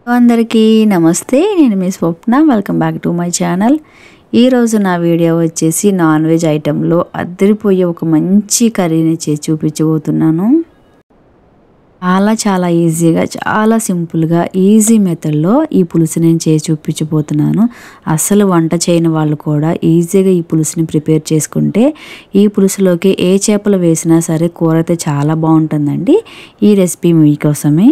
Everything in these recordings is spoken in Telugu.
అందరికీ నమస్తే. నేను మీ Swapna. Welcome back to my channel. ఈరోజు నా వీడియో వచ్చేసి నాన్ వెజ్ ఐటెంలో అద్దరిపోయే ఒక మంచి కర్రీని చేసి చూపించబోతున్నాను. చాలా ఈజీగా, చాలా సింపుల్గా, ఈజీ మెథడ్లో ఈ పులుసు నేను చేసి చూపించబోతున్నాను. అస్సలు వంట చేయని వాళ్ళు కూడా ఈజీగా ఈ పులుసుని ప్రిపేర్ చేసుకుంటే ఈ పులుసులోకి ఏ చేపలు వేసినా సరే కూర అయితే చాలా బాగుంటుందండి. ఈ రెసిపీ మీకోసమే.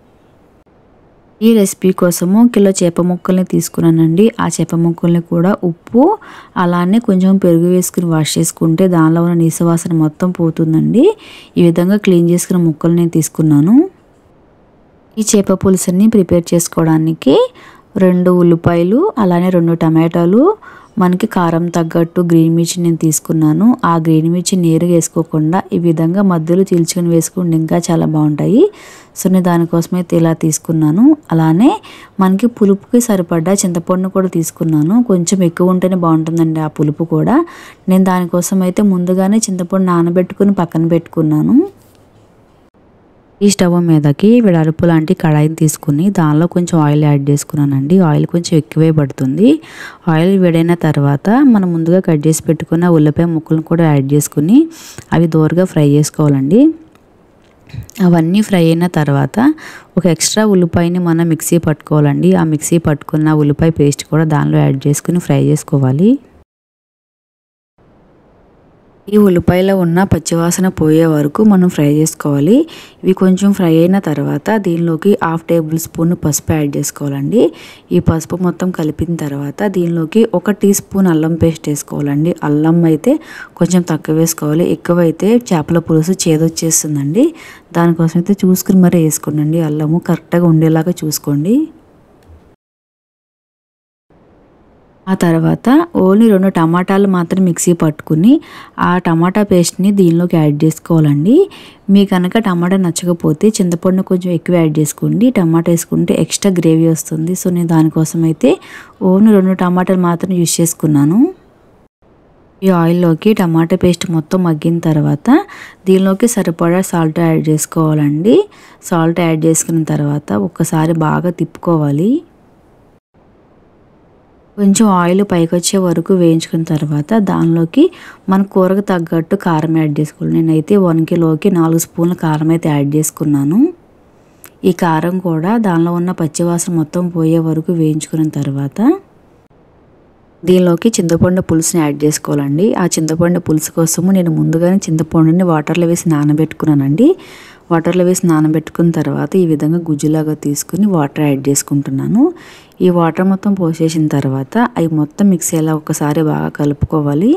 ఈ రెసిపీ కోసము కిలో చేప ముక్కల్ని తీసుకున్నానండి. ఆ చేప ముక్కల్ని కూడా ఉప్పు అలానే కొంచెం పెరుగు వేసుకుని వాష్ చేసుకుంటే దానిలో ఉన్న నీసువాసన మొత్తం పోతుందండి. ఈ విధంగా క్లీన్ చేసుకున్న ముక్కల్ని తీసుకున్నాను. ఈ చేప పులుసుని ప్రిపేర్ చేసుకోవడానికి 2 ఉల్లిపాయలు అలానే 2 టమాటాలు, మనకి కారం తగ్గట్టు గ్రీన్ మిర్చి నేను తీసుకున్నాను. ఆ గ్రీన్ మిర్చి నేరుగా వేసుకోకుండా ఈ విధంగా మధ్యలో చీల్చుకొని వేసుకుంటే ఇంకా చాలా బాగుంటాయి. సో నేను దానికోసమైతే ఇలా తీసుకున్నాను. అలానే మనకి పులుపుకి సరిపడ్డా చింతపండు కూడా తీసుకున్నాను. కొంచెం ఎక్కువ ఉంటేనే బాగుంటుందండి ఆ పులుపు కూడా. నేను దానికోసం అయితే ముందుగానే చింతపండు నానబెట్టుకుని పక్కన పెట్టుకున్నాను. ఈ స్టవ్ మీదకి వెడల్పు లాంటి కడాయిని తీసుకుని దానిలో కొంచెం ఆయిల్ యాడ్ చేసుకున్నానండి. ఆయిల్ కొంచెం ఎక్కువే పడుతుంది. ఆయిల్ వేడైన తర్వాత మనం ముందుగా కట్ చేసి పెట్టుకున్న ఉల్లిపాయ ముక్కలను కూడా యాడ్ చేసుకుని అవి దోరగా ఫ్రై చేసుకోవాలండి. అవన్నీ ఫ్రై అయిన తర్వాత ఒక ఎక్స్ట్రా ఉల్లిపాయని మనం మిక్సీ పట్టుకోవాలండి. ఆ మిక్సీ పట్టుకున్న ఉల్లిపాయ పేస్ట్ కూడా దానిలో యాడ్ చేసుకుని ఫ్రై చేసుకోవాలి. ఈ ఉల్లిపాయలో ఉన్న పచ్చివాసన పోయే వరకు మనం ఫ్రై చేసుకోవాలి. ఇవి కొంచెం ఫ్రై అయిన తర్వాత దీనిలోకి 1/2 టేబుల్ స్పూన్ పసుపు యాడ్ చేసుకోవాలండి. ఈ పసుపు మొత్తం కలిపిన తర్వాత దీనిలోకి 1 టీ స్పూన్ అల్లం పేస్ట్ వేసుకోవాలండి. అల్లం అయితే కొంచెం తక్కువ వేసుకోవాలి. ఎక్కువైతే చేపల పులుసు చేదొచ్చేస్తుందండి. దానికోసం అయితే చూసుకుని మరీ వేసుకోండి. అల్లము కరెక్ట్గా ఉండేలాగా చూసుకోండి. ఆ తర్వాత ఓన్లీ 2 టమాటాలు మాత్రం మిక్సీ పట్టుకుని ఆ టమాటా పేస్ట్ని దీనిలోకి యాడ్ చేసుకోవాలండి. మీ కనుక టమాటా నచ్చకపోతే చింతపండు కొంచెం ఎక్కువ యాడ్ చేసుకోండి. టమాటా వేసుకుంటే ఎక్స్ట్రా గ్రేవీ వస్తుంది. సో నేను దానికోసం అయితే ఓన్లీ 2 టమాటాలు మాత్రం యూజ్ చేసుకున్నాను. ఈ ఆయిల్లోకి టమాటా పేస్ట్ మొత్తం మగ్గిన తర్వాత దీనిలోకి సరిపడా సాల్ట్ యాడ్ చేసుకోవాలండి. సాల్ట్ యాడ్ చేసుకున్న తర్వాత ఒక్కసారి బాగా తిప్పుకోవాలి. కొంచెం ఆయిల్ పైకి వచ్చే వరకు వేయించుకున్న తర్వాత దానిలోకి మన కూరకు తగ్గట్టు కారం యాడ్ చేసుకోవాలి. నేనైతే 1 కిలోకి 4 స్పూన్ల కారం అయితే యాడ్ చేసుకున్నాను. ఈ కారం కూడా దానిలో ఉన్న పచ్చివాసన మొత్తం పోయే వరకు వేయించుకున్న తర్వాత దీనిలోకి చింతపండు పులుసుని యాడ్ చేసుకోవాలండి. ఆ చింతపండు పులుసు కోసము నేను ముందుగానే చింతపండుని వాటర్లో వేసి నానబెట్టుకున్నానండి. వాటర్లో వేసి నానబెట్టుకున్న తర్వాత ఈ విధంగా గుజ్జులాగా తీసుకుని వాటర్ యాడ్ చేసుకుంటున్నాను. ఈ వాటర్ మొత్తం పోసేసిన తర్వాత అవి మొత్తం మిక్స్ అయ్యేలా ఒకసారి బాగా కలుపుకోవాలి.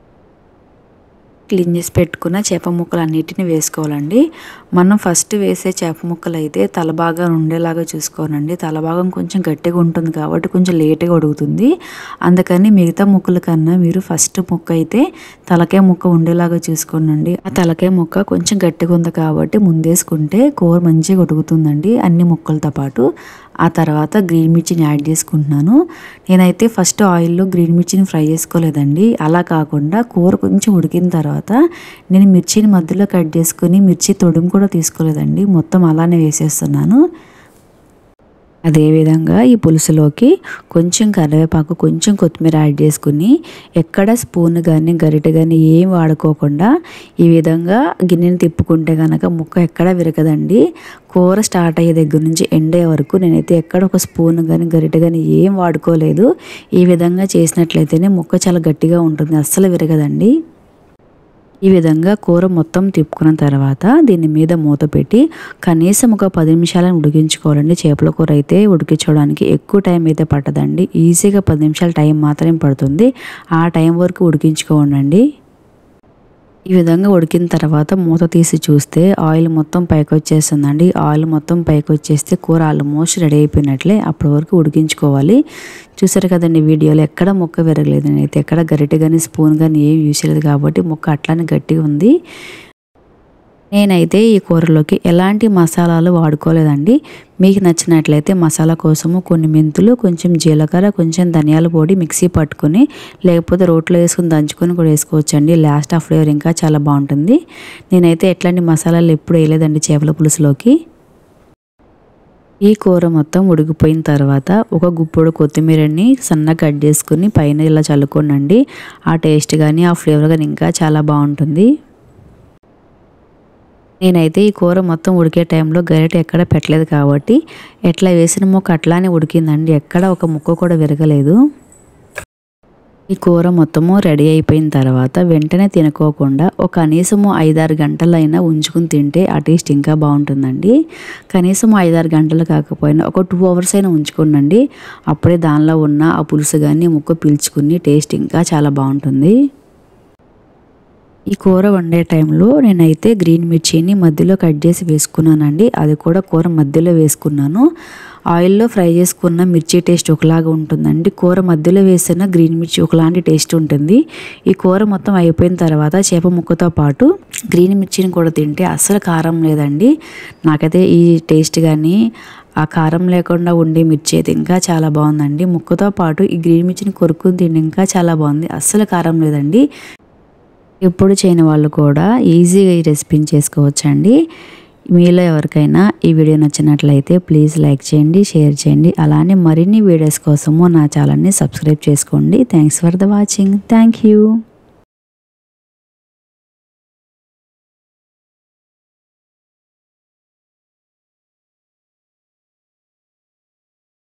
క్లీన్ చేసి పెట్టుకున్న చేప ముక్కలు అన్నిటిని వేసుకోవాలండి. మనం ఫస్ట్ వేసే చేప ముక్కలు అయితే తల భాగం ఉండేలాగా చూసుకోవాలండి. తల భాగం కొంచెం గట్టిగా ఉంటుంది కాబట్టి కొంచెం లేట్గా ఉడుకుతుంది. అందుకని మిగతా ముక్కల కన్నా మీరు ఫస్ట్ ముక్క అయితే తలకాయ ముక్క ఉండేలాగా చూసుకోండి. ఆ తలకాయ ముక్క కొంచెం గట్టిగా ఉంది కాబట్టి ముందేసుకుంటే కూర మంచిగా ఉడుకుతుందండి అన్ని ముక్కలతో పాటు. ఆ తర్వాత గ్రీన్ మిర్చిని యాడ్ చేసుకుంటున్నాను. నేనైతే ఫస్ట్ ఆయిల్లో గ్రీన్ మిర్చిని ఫ్రై చేసుకోలేదండి. అలా కాకుండా కూర కొంచెం ఉడికిన తర్వాత నేను మిర్చిని మధ్యలో కట్ చేసుకుని మిర్చి తొడుము కూడా తీసుకోలేదండి. మొత్తం అలానే వేసేస్తున్నాను. అదేవిధంగా ఈ పులుసులోకి కొంచెం కరివేపాకు, కొంచెం కొత్తిమీర యాడ్ చేసుకుని ఎక్కడ స్పూన్ కానీ గరిటె కానీ ఏం వాడుకోకుండా ఈ విధంగా గిన్నెని తిప్పుకుంటే కనుక ముక్క ఎక్కడ విరగదండి. కూర స్టార్ట్ అయ్యే దగ్గర నుంచి ఎండే వరకు నేనైతే ఎక్కడ ఒక స్పూన్ కానీ గరిటె కానీ ఏం వాడుకోలేదు. ఈ విధంగా చేసినట్లయితేనే ముక్క చాలా గట్టిగా ఉంటుంది, అస్సలు విరగదండి. ఈ విధంగా కూర మొత్తం తిప్పుకున్న తర్వాత దీని మీద మూత పెట్టి కనీసం ఒక 10 నిమిషాలను ఉడికించుకోవాలండి. చేపల కూర అయితే ఉడికించుకోవడానికి ఎక్కువ టైం అయితే పట్టదండి. ఈజీగా 10 నిమిషాల టైం మాత్రమే పడుతుంది. ఆ టైం వరకు ఉడికించుకోండి. ఈ విధంగా ఉడికిన తర్వాత మూత తీసి చూస్తే ఆయిల్ మొత్తం పైకి వచ్చేస్తుందండి. ఆయిల్ మొత్తం పైకి వచ్చేస్తే కూర ఆల్మోస్ట్ రెడీ అయిపోయినట్లే. అప్పటి వరకు ఉడికించుకోవాలి. చూసారు కదండి వీడియోలో ఎక్కడ ముక్క విరగలేదు. నేనైతే ఎక్కడ గరిటె కానీ స్పూన్ కానీ ఏం యూజ్ చేయలేదు కాబట్టి ముక్క అట్లానే గట్టిగా ఉంది. నేనైతే ఈ కూరలోకి ఎలాంటి మసాలాలు వాడుకోలేదండి. మీకు నచ్చినట్లయితే మసాలా కోసము కొన్ని మెంతులు, కొంచెం జీలకర్ర, కొంచెం ధనియాల పొడి మిక్సీ పట్టుకొని లేకపోతే రోట్లో వేసుకుని దంచుకొని కూడా వేసుకోవచ్చండి. లాస్ట్ ఆ ఫ్లేవర్ ఇంకా చాలా బాగుంటుంది. నేనైతే ఎట్లాంటి మసాలాలు ఎప్పుడు వేయలేదండి చేపల పులుసులోకి. ఈ కూర మొత్తం ఉడికిపోయిన తర్వాత ఒక గుప్పెడు కొత్తిమీరని సన్నగా కట్ చేసుకుని పైన ఇలా చల్లుకోనండి. ఆ టేస్ట్ కానీ ఆ ఫ్లేవర్ కానీ ఇంకా చాలా బాగుంటుంది. నేనైతే ఈ కూర మొత్తం ఉడికే టైంలో గరిటె ఎక్కడ పెట్టలేదు కాబట్టి ఎట్లా వేసిన ముక్క అట్లానే ఉడికిందండి. ఎక్కడ ఒక ముక్క కూడా విరగలేదు. ఈ కూర మొత్తము రెడీ అయిపోయిన తర్వాత వెంటనే తినుకోకుండా ఒక కనీసము 5-6 గంటలైనా ఉంచుకుని తింటే ఆ టేస్ట్ ఇంకా బాగుంటుందండి. కనీసం 5-6 గంటలు కాకపోయినా ఒక 2 అవర్స్ అయినా ఉంచుకోండి. అప్పుడే దానిలో ఉన్న ఆ పులుసు కానీ ముక్క పీల్చుకుని టేస్ట్ ఇంకా చాలా బాగుంటుంది. ఈ కూర వండే టైంలో నేనైతే గ్రీన్ మిర్చిని మధ్యలో కట్ చేసి వేసుకున్నానండి. అది కూడా కూర మధ్యలో వేసుకున్నాను. ఆయిల్లో ఫ్రై చేసుకున్న మిర్చి టేస్ట్ ఒకలాగా ఉంటుందండి. కూర మధ్యలో వేసిన గ్రీన్ మిర్చి ఒకలాంటి టేస్ట్ ఉంటుంది. ఈ కూర మొత్తం అయిపోయిన తర్వాత చేప ముక్కతో పాటు గ్రీన్ మిర్చిని కూడా తింటే అస్సలు కారం లేదండి. నాకైతే ఈ టేస్ట్ కానీ ఆ కారం లేకుండా ఉండే మిర్చి అయితే ఇంకా చాలా బాగుందండి. ముక్కతో పాటు ఈ గ్రీన్ మిర్చిని కొరుక్కుని తింటే ఇంకా చాలా బాగుంది. అస్సలు కారం లేదండి. ఎప్పుడు చేయని వాళ్ళు కూడా ఈజీగా ఈ రెసిపీని చేసుకోవచ్చండి. మీలో ఎవరికైనా ఈ వీడియో నచ్చినట్లయితే ప్లీజ్ లైక్ చేయండి, షేర్ చేయండి. అలానే మరిన్ని వీడియోస్ కోసము నా ఛానల్ని సబ్స్క్రైబ్ చేసుకోండి. Thanks for the watching. Thank you.